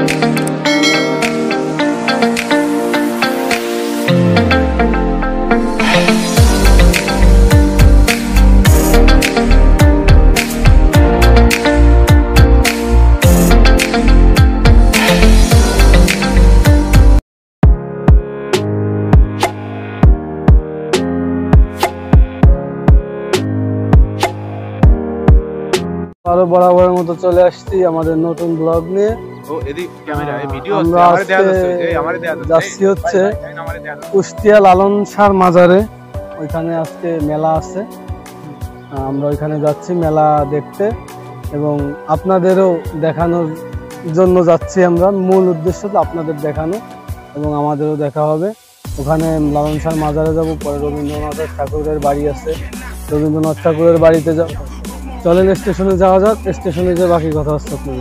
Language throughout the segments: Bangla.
আরো বরাবরের মতো চলে আসছি আমাদের নতুন ব্লগ নিয়ে। যাচ্ছি হচ্ছে কুষ্টিয়া লালন শাহ মাজারে, ওইখানে আজকে মেলা আছে। আমরা ওইখানে যাচ্ছি মেলা দেখতে এবং আপনাদেরও দেখানোর জন্য যাচ্ছি। আমরা মূল উদ্দেশ্য তো আপনাদের দেখানো এবং আমাদেরও দেখা হবে। ওখানে লালন শাহ মাজারে যাব, পরে রবীন্দ্রনাথ ঠাকুরের বাড়ি আছে, রবীন্দ্রনাথ ঠাকুরের বাড়িতে যাব। চলেন স্টেশনে যাওয়া যাক, স্টেশনে যে বাকি কথা হচ্ছে আপনাদের।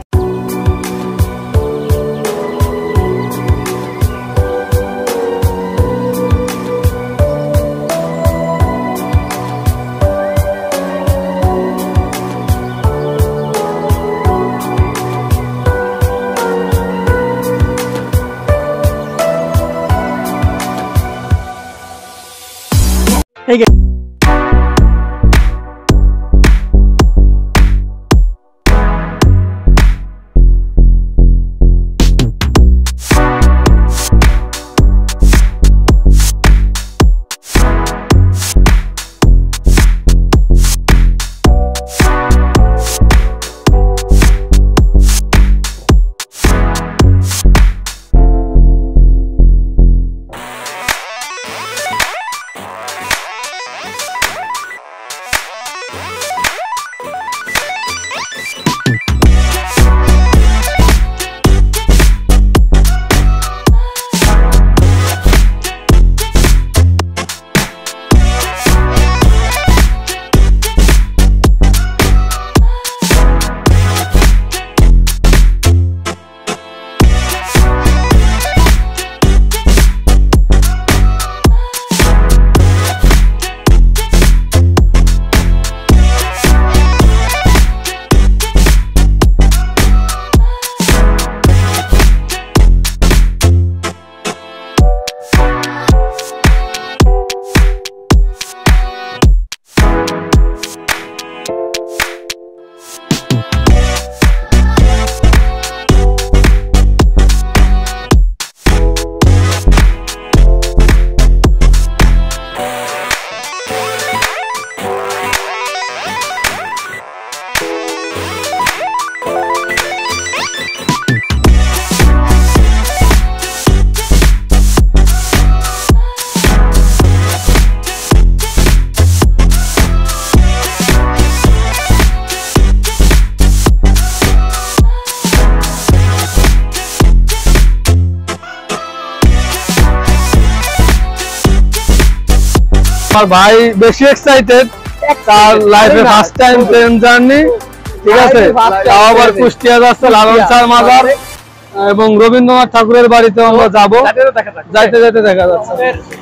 আমার ভাই বেশি এক্সাইটেড, তার লাইফে ফার্স্ট টাইম ট্রেন জার্নি। ঠিক আছে, তাও আবার কুষ্টিয়া যাচ্ছে লালন শাহ মাজার এবং রবীন্দ্রনাথ ঠাকুরের বাড়িতে আমরা যাবো। যাইতে যাইতে দেখা যাচ্ছে।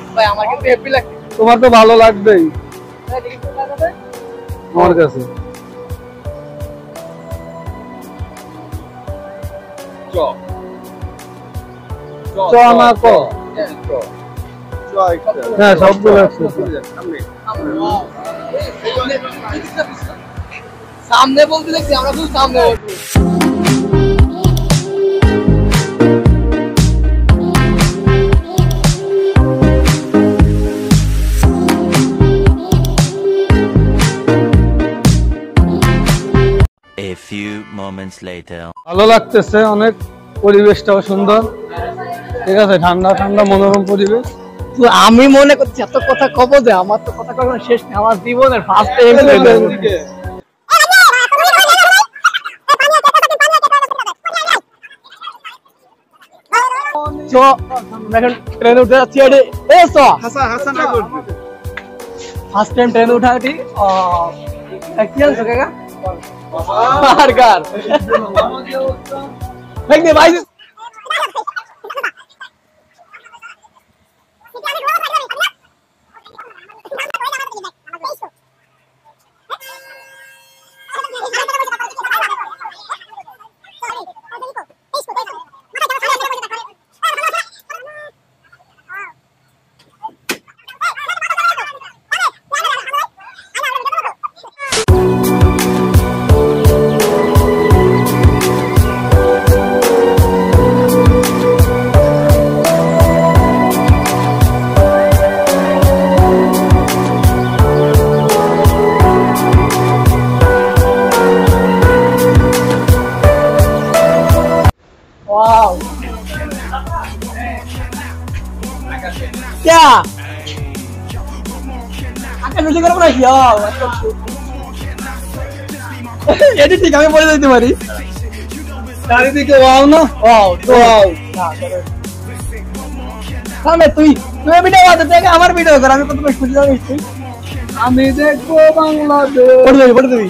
তোমার তো ভালো লাগবেই আমার কাছে। হ্যাঁ, সবগুলো সামনে বলতে দেখছি আমরা শুধু সামনে বলবো। A few moments later. ভালো লাগতেছে অনেক, পরিবেশটাও সুন্দর। ঠিক আছে, ঠান্ডা ঠান্ডা মনোরম পরিবেশ। আমি মনে করছি এত কথা কব যে আমার তো কথা কখনো শেষ নেই। আমার জীবনের ফার্স্ট টাইম ট্রেনে উঠে যাচ্ছি। ফার্স্ট টাইম ট্রেনে উঠা কি আনছো কাকা? বার্গার ভাই वाओ क्या আকাশ মিলে করে বলাই यार এডিটিং আমি বলে দিতে পারি চারিদিকে ওয়াও না वाओ তো वाओ সামনে তুই ভিডিও বানাতে দেখ আমার ভিডিও কর আমি কত খুশি হই তুই আমি দেখবো বাংলাদেশ পড়ে দিবি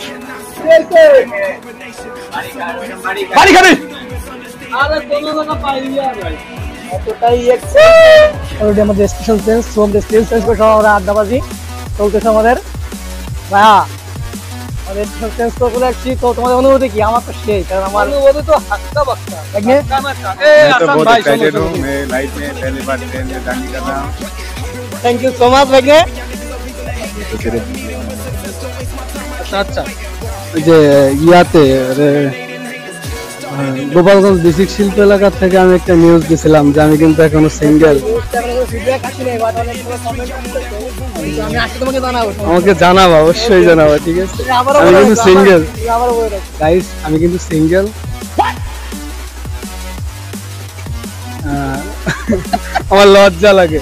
বাড়ি খাবি আরে কোন জায়গা পাইলি আর ভাই এতটাই অলরেডি আমাদের স্পেশাল চেঞ্জ সো আমাদের স্পেশাল চেঞ্জ করে আমরা আড্ডাবাজি চলতেছে আমাদের ভাইয়া আমাদের স্পেশাল চেঞ্জ করে রাখছি তো তোমাদের অনুভূতি কি আমার তো সেই কারণ আমার অনুভূতি তো হাক্কা বাক্কা দেখনে मैं तो बहुत एक्साइटेड हूं मैं लाइफ में पहली बार ट्रेन में जर्नी कर रहा हूं थैंक यू सो मच দেখনে আচ্ছা ওই যে ইয়াতে গোপালগঞ্জ ডিস্ট্রিক্ট শিল্প এলাকা থেকে আমি একটা নিউজ দিছিলাম যে আমি কিন্তু এখনো সিঙ্গেল আমাকে জানাবো অবশ্যই জানাবো ঠিক আছে আমি কিন্তু সিঙ্গেল গাইস আমি কিন্তু সিঙ্গেল আমার লজ্জা লাগে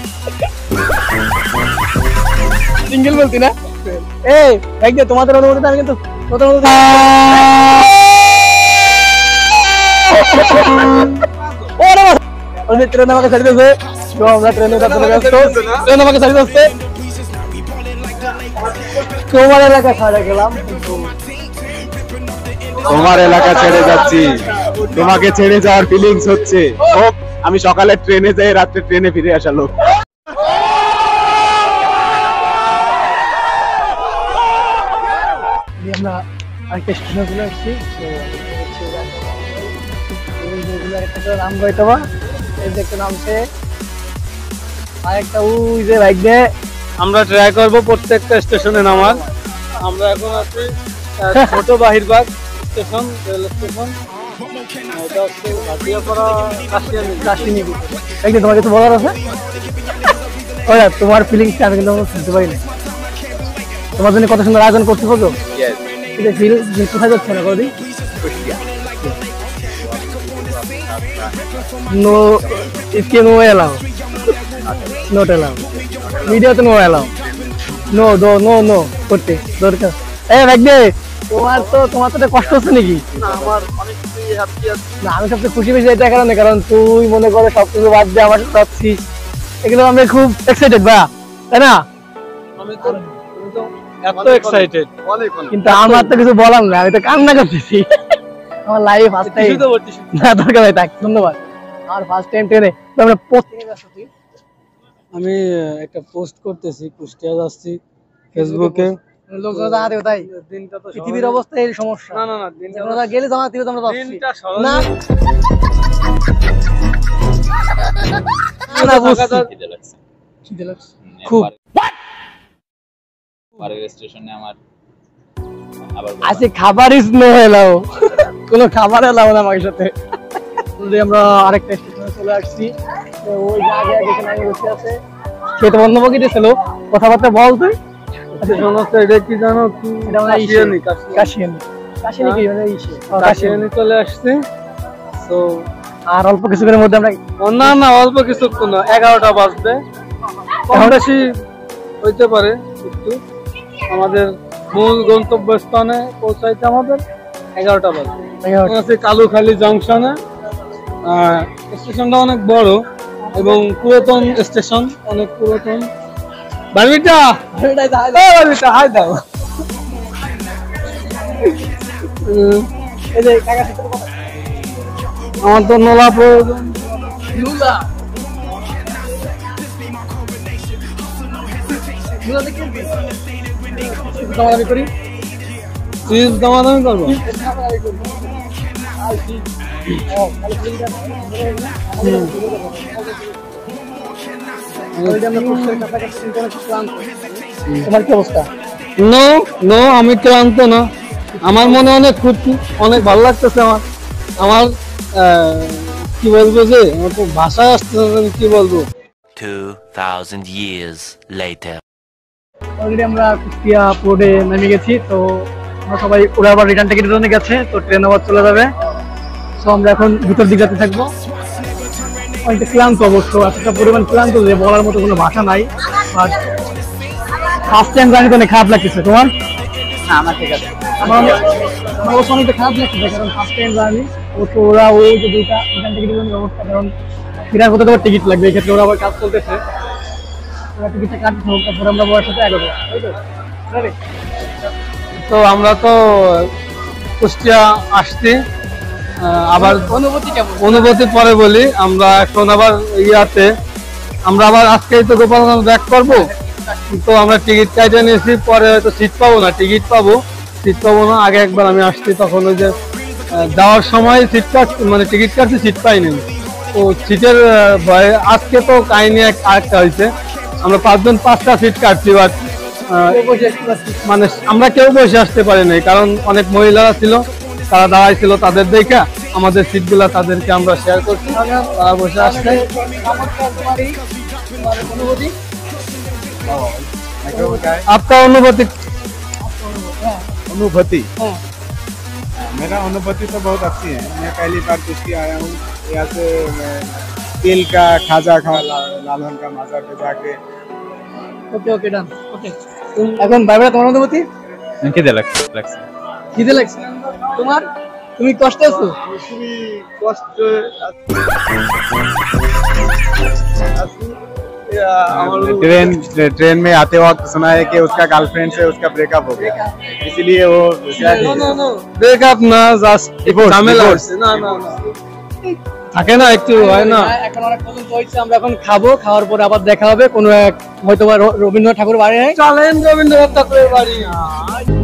সিঙ্গেল বলতি না এই দেখ দে তোমাদের অনুমতি আমি কিন্তু তোমাদের অনুমতি ওরে ওরে ট্রেন আমাকে ছাড়ি দিয়েছে তো আমরা ট্রেনে উঠতে ব্যস্ত ট্রেন আমাকে ছাড়ি দিয়েছে তোমার এলাকা ছাড়া গেলাম তোমার এলাকা ছেড়ে যাচ্ছি তোমাকে ছেড়ে যাওয়ার ফিলিংস হচ্ছে আমি সকালে ট্রেনে যাই রাতে ট্রেনে ফিরে আসা লোক আমরা আরেকটা স্টেশনে চলে আসছি তো নাম গাইতবা এই যে একটা নামছে আরেকটা ওই যে বাইক দিয়ে আমরা ট্রাই করব প্রত্যেকটা স্টেশনে নামার আমরা এখন আছি ছোট বাহিরবাগ স্টেশন রেল স্টেশন এটা হচ্ছে ভাটিয়াপাড়া কাশিনী একদিন তোমার কিছু বলার আছে ওরা তোমার ফিলিংসটা আমি কিন্তু শুনতে পারি না তোমার জন্য কত সুন্দর আয়োজন করতে পারছো এটা ফিল কোথায় যাচ্ছে না কদিন নো इसके no allow not allow video तो नो अलाउ नो दो नो नो করতে দরকার এই ভাই দে তোমার তো কষ্ট হচ্ছে নাকি না আমার অনেক হ্যাপি আছে না আমি সবচেয়ে খুশি বেশি এটা কারণে কারণ তুই মনে করে সবকিছু বাদ দিয়ে আমার সাথে আছিস এগুলো আমি খুব এক্সাইটেড ভাই তাই না আমি তো এত এক্সাইটেড কিন্তু আমার তো কিছু বলার না আমি তো কান্না করতেছি আমার লাইফ ফার্স্ট টাইম কিছু তো বলছিস না দরকার নাই থাক ধন্যবাদ আর ফার্স্ট টাইম ট্রেনে তো আমরা আমি একটা পোস্ট করতেছি কুষ্টিয়া যাচ্ছি ফেসবুকে লোকজন জানাতে তাই দিনটা তো পৃথিবীর অবস্থা এই সমস্যা না না না দিনটা আমরা গেলে জানাতে আমরা যাচ্ছি দিনটা না না বুঝছি খিদে লাগছে খুব পরের স্টেশনে আমার আবার আজকে খাবার ইজ নো এলাও কোনো খাবার এলাও না আমার সাথে যদি আমরা আরেকটা স্টেশনে চলে আসছি তো ওই জায়গায় যেখানে আমি বসে আছে খেতে বন্ধ করে দিয়েছিল কথাবার্তা বল তুই আচ্ছা শোনো তো এটা কি জানো কি এটা আমরা কাশিয়ানি কি মানে কাশিয়ানি চলে আসছে তো আর অল্প কিছুক্ষণের মধ্যে আমরা না না অল্প কিছুক্ষণ না 11টা বাজবে কম বেশি হইতে পারে একটু আমাদের মূল গন্তব্যস্থানে পৌঁছাইতে আমাদের 11টা বাজবে আছে কালুখালী জংশনে স্টেশনটা অনেক বড় এবং পুরাতন স্টেশন অনেক পুরাতন বারবিটা হাই দাও এই যে কাকা সাথে কথা আমার তো নোলা প্রয়োজন লুলা লুলা দেখে দামাদামি করি চিজ দামাদামি করবো তোমার কি অবস্থা নো নো আমি ক্লান্ত না আমার মনে অনেক খুশি অনেক ভালো লাগতেছে আমার কি বলবো যে আমার তো ভাষায় আসতেছে আমি কি বলবো 2000 years later অলরেডি আমরা কুষ্টিয়া পোর্টে নেমে গেছি তো আমরা সবাই ওরা আবার রিটার্ন টিকিট নিয়ে গেছে তো ট্রেন আবার চলে যাবে তো আমরা এখন ভিতর দিকে যেতে থাকবো। অনেকটা ক্লান্ত অবশ্য, এতটা পরিমাণ ক্লান্ত যে বলার মতো কোনো ভাষা নাই। আর ফার্স্ট টাইম জানি তো অনেক খারাপ লাগতেছে। তোমার? না আমার ঠিক আছে। আমার অবশ্য অনেকটা খারাপ লাগতেছে, কারণ ফার্স্ট টাইম জানি। অবশ্য ওরা ওই যে দুইটা এখান থেকে দিবেন ব্যবস্থা, কারণ ফেরার কোথাও তোমার টিকিট লাগবে, এক্ষেত্রে ওরা আবার কাজ চলতেছে, ওরা টিকিটটা কাটতে হোক, তারপরে আমরা বয়স সাথে এগোবো। তো আমরা তো কুষ্টিয়া আসছি, আবার অনুভূতি কেমন? অনুভূতি পরে বলি। আমরা এখন আবার ইয়াতে আমরা আবার আজকেই তো গোপালগঞ্জ ব্যাক করবো, তো আমরা টিকিট কাটে নিয়েছি, পরে হয়তো সিট পাবো না, টিকিট পাবো, সিট পাবো না। আগে একবার আমি আসছি, তখন ওই যে যাওয়ার সময় সিট কাটছি, মানে টিকিট কাটছি, সিট পাইনি। তো সিটের ভয়ে আজকে তো কাহিনী আরেকটা হয়েছে, আমরা 5 জন 5টা সিট কাটছি, বাট মানে আমরা কেউ বসে আসতে পারি নাই, কারণ অনেক মহিলারা ছিল, তারা দাঁড়াইছিল, তাদের দেখা আমাদের সিটগুলা তাদেরকে আমরা শেয়ার করছি, তারা বসে আসছে। आपका अनुभूति? अनुभूति हाँ। मेरा अनुभूति तो बहुत अच्छी है। मैं पहली बार कुश्ती आया हूँ, यहाँ से मैं तिल का खाजा खावा, लालवन का माजार पे जाके। ওকে ওকে ডান। ওকে এখন ভাই ভাই তোমার অনুভূতি? খিদে লাগছে। খিদে লাগছে তোমার? তুমি কষ্ট আছো? ट्रेन में आते वक्त सुना है कि उसका गर्लफ्रेंड से उसका ब्रेकअप हो गया, इसीलिए वो ব্রেকআপ না, জাস্ট Divorce, ঝামেলা divorce. হচ্ছে। না না না, থাকে না, একটু হয় না। এখন অনেক পর্যন্ত হয়েছে, আমরা এখন খাবো, খাওয়ার পরে আবার দেখা হবে কোনো এক হয়তো বা রবীন্দ্রনাথ ঠাকুর বাড়ি। চলেন রবীন্দ্রনাথ ঠাকুরের বাড়ি।